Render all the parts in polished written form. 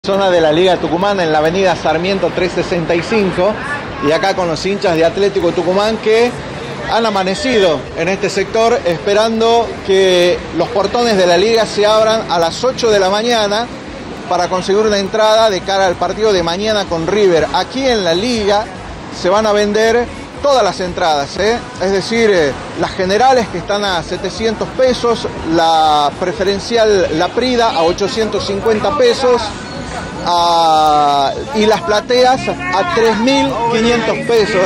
Zona de la Liga Tucumana en la avenida Sarmiento 365 y acá con los hinchas de Atlético Tucumán que han amanecido en este sector esperando que los portones de la liga se abran a las 8 de la mañana para conseguir una entrada de cara al partido de mañana con River. Aquí en la liga se van a vender todas las entradas, es decir, las generales que están a 700 pesos, la preferencial La Prida a 850 pesos, y las plateas a 3.500 pesos.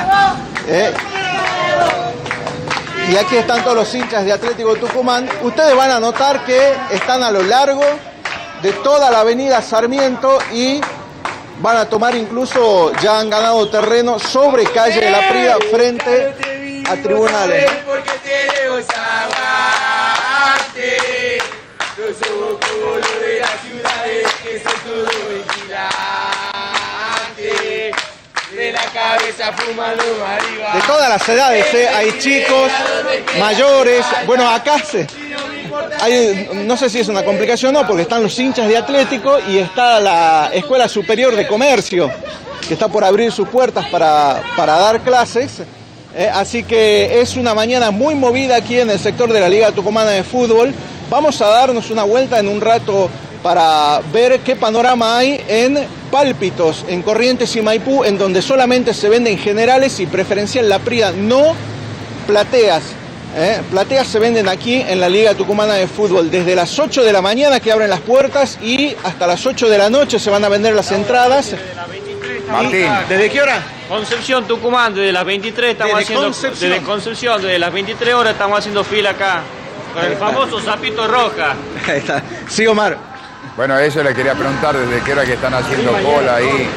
Y aquí están todos los hinchas de Atlético Tucumán. Ustedes van a notar que están a lo largo de toda la avenida Sarmiento y van a tomar incluso, ya han ganado terreno sobre calle de La Prida frente a tribunales. De todas las edades, hay chicos, mayores. Bueno, acá no sé si es una complicación o no, porque están los hinchas de Atlético y está la Escuela Superior de Comercio, que está por abrir sus puertas para dar clases. Así que es una mañana muy movida aquí en el sector de la Liga Tucumana de Fútbol. Vamos a darnos una vuelta en un rato para ver qué panorama hay en Pálpitos, en Corrientes y Maipú, en donde solamente se venden generales y preferencial La Prida, no plateas. Plateas se venden aquí en la Liga Tucumana de Fútbol desde las 8 de la mañana que abren las puertas y hasta las 8 de la noche se van a vender las entradas. Martín, ¿desde qué hora? Concepción, Tucumán, desde las 23 estamos haciendo... Desde Concepción, desde las 23 horas estamos haciendo fila acá, con el famoso sapito roja. Ahí está. Sí, Omar. Bueno, eso le quería preguntar, desde qué hora que están haciendo cola ahí.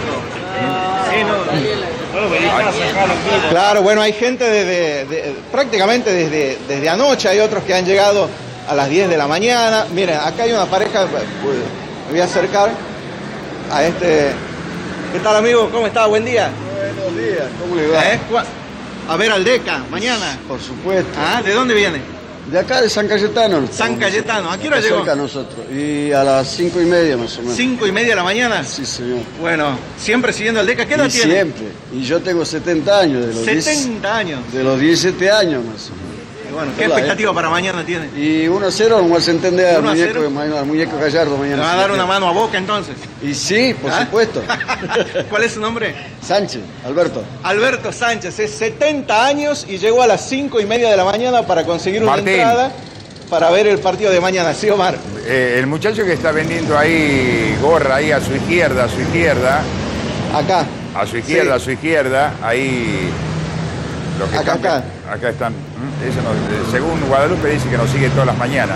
Claro, bueno, hay gente prácticamente desde anoche, hay otros que han llegado a las 10 de la mañana. Miren, acá hay una pareja, me voy a acercar a este... ¿Qué tal, amigo? ¿Cómo está? Buen día. Buenos días, ¿cómo le va? A ver al Deca, mañana. Por supuesto. ¿De dónde viene? De acá de San Cayetano. San Cayetano, ¿a qué hora llegó? Cerca nosotros. Y a las 5:30 más o menos. 5:30 de la mañana. Sí, señor. Bueno, siempre siguiendo al Deca. ¿Qué edad tiene? Siempre. Y yo tengo 70 años. De los 70 años. De los 17 años más o menos. Y bueno, ¿qué expectativa para mañana tiene? Y 1-0, vamos a entender al muñeco Gallardo mañana. ¿Le va a dar una mano a Boca entonces? Y sí, por supuesto. ¿Cuál es su nombre? Sánchez, Alberto. Alberto Sánchez, es 70 años y llegó a las 5:30 de la mañana para conseguir una entrada para ver el partido de mañana. Sí, Omar. El muchacho que está vendiendo ahí gorra, ahí a su izquierda, Acá. A su izquierda, sí. A su izquierda, ahí... Acá. Acá están. Según Guadalupe dice que nos sigue todas las mañanas,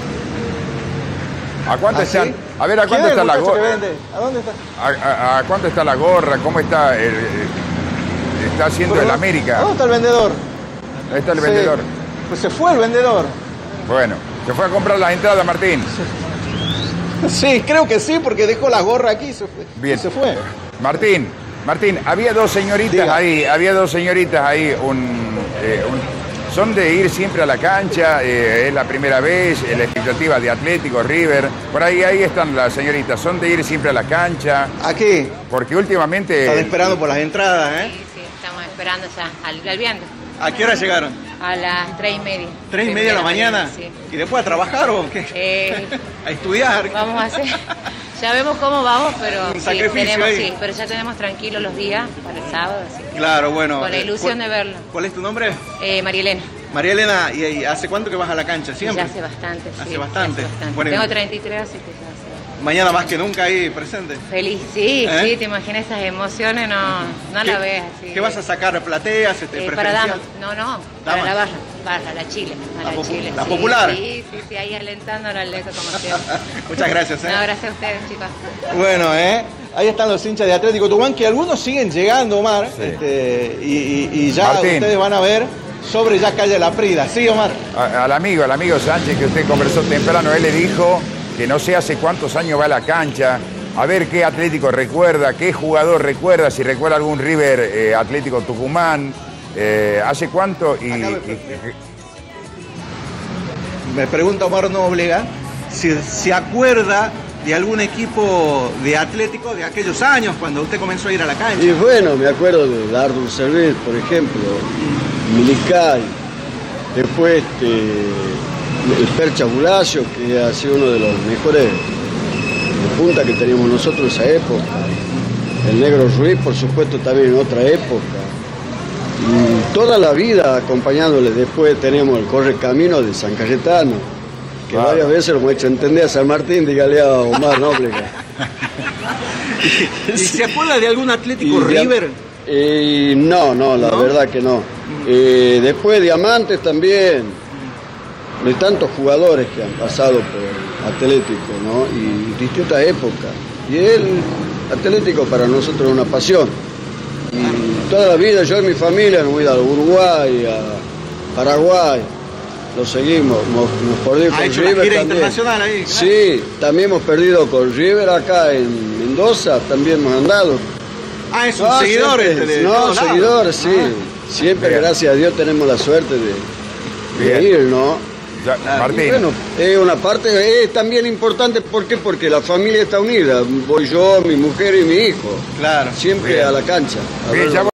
¿A cuánto están? ¿Sí? A ver, ¿a cuánto está la gorra? ¿A dónde está? ¿A cuánto está la gorra? ¿Cómo está? Está haciendo el América. ¿Dónde está el vendedor? Ahí está el vendedor. Pues se fue el vendedor. Bueno, se fue a comprar las entradas, Martín. Sí, creo que sí, porque dejó la gorra aquí y se fue. Bien. Se fue. Martín, había dos señoritas ahí, son de ir siempre a la cancha, es la primera vez, la expectativa de Atlético, River, por ahí están las señoritas, son de ir siempre a la cancha. ¿Aquí? Porque últimamente... Están esperando por las entradas, Sí, estamos esperando ya al viento. ¿A qué hora llegaron? A las 3:30. 3:30 de la mañana. Sí. ¿Y después a trabajar o qué? A estudiar. Vamos a hacer... Ya vemos cómo vamos, pero un sacrificio pero ya tenemos tranquilos los días para el sábado. Así que claro, bueno. con la ilusión de verlo. ¿Cuál es tu nombre? María Elena. María Elena, ¿y hace cuánto que vas a la cancha? ¿Siempre? Ya hace bastante, sí. Hace bastante. Bueno, tengo 33, así que ya hace... Mañana más que nunca ahí presente. Feliz, sí, te imaginas esas emociones, no la ves así. ¿Qué vas a sacar? ¿Plateas? Para damas, para la barra, la Chile. La sí, popular. Sí, ahí alentando al Deca como siempre. Muchas gracias. No, gracias a ustedes, chicos. Bueno, ahí están los hinchas de Atlético Tucumán, que algunos siguen llegando, Omar, sí. Y ya Martín, ustedes van a ver sobre ya calle La Prida. Sí, Omar. Al amigo Sánchez, que usted conversó temprano, él le dijo que no sé hace cuántos años va a la cancha, a ver qué Atlético recuerda, qué jugador recuerda, si recuerda algún River Atlético Tucumán, hace cuánto me pregunta Omar Nóblega si se acuerda de algún equipo de Atlético de aquellos años, cuando usted comenzó a ir a la cancha? Y bueno, me acuerdo de Dardo Cervet, por ejemplo, Milical, después el Percha Bulacio, que ha sido uno de los mejores de punta que teníamos nosotros en esa época. El Negro Ruiz, por supuesto, también en otra época. Y toda la vida acompañándole. Después tenemos el Correcamino de San Cayetano, que varias veces lo hemos hecho entender a San Martín, dígale a Omar Nóbrega. ¿Y se acuerda de algún Atlético River? No, la verdad que no. Después Diamantes también, de tantos jugadores que han pasado por Atlético, ¿no? Y distintas épocas. Y el Atlético para nosotros es una pasión. Y toda la vida yo y mi familia nos hemos ido a Uruguay, a Paraguay, lo seguimos, hemos perdido con hecho River una gira también. Internacional ahí, claro. Sí, también hemos perdido con River acá en Mendoza, también hemos andado. Es un seguidor. Seguidores, sí. Siempre, bien, gracias a Dios, tenemos la suerte de ir, ¿no? Ya, Martín. Y bueno, es una parte también importante, ¿por qué? Porque la familia está unida. Voy yo, mi mujer y mi hijo. Claro. Siempre a la cancha.